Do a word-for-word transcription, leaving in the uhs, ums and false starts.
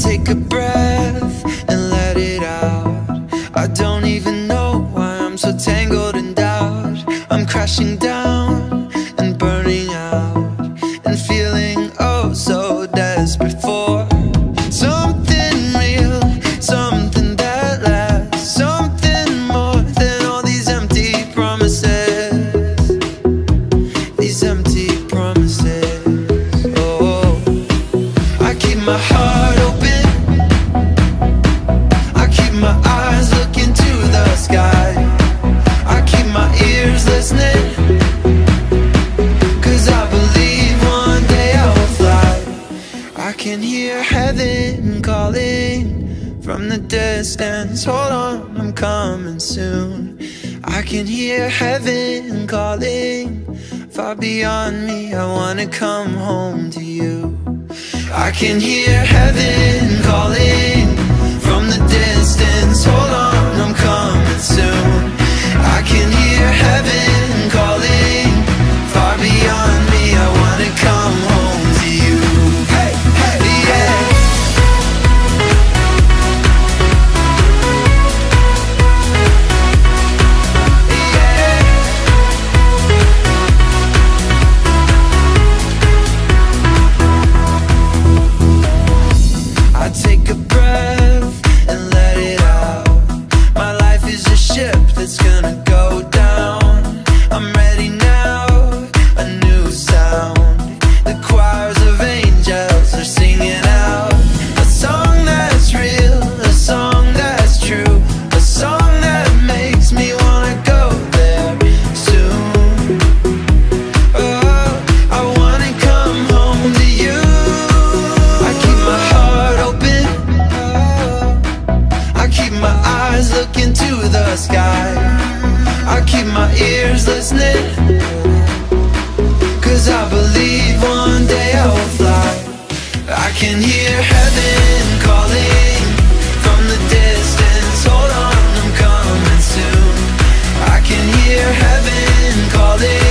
take a breath and let it out. I don't even know why I'm so tangled in doubt. I'm crashing down and burning out and feeling oh so desperate for something real, something that lasts, something more than all these empty promises, these empty promises. Oh, I keep my heart open, I keep my eyes looking to the sky, I keep my ears listening, 'cause I believe one day I will fly. I can hear heaven calling from the distance. Hold on, I'm coming soon. I can hear heaven calling far beyond me. I wanna come home to you. I can hear heaven calling from the distance. Hold on, I'm coming soon. I can hear heaven calling far beyond me. I wanna come home to you. Hey, hey, yeah. I take a breath and let it out. My life is a ship that's gonna go down. I'm ready now, a new sound. The choirs of angels are singing out a song that's real, a song that's true, a song that makes me wanna go there soon. Oh, I wanna come home to you. I keep my heart open, I keep my eyes looking to the sky, I keep my ears listening, 'cause I believe one day I will fly. I can hear heaven calling from the distance. Hold on, I'm coming soon. I can hear heaven calling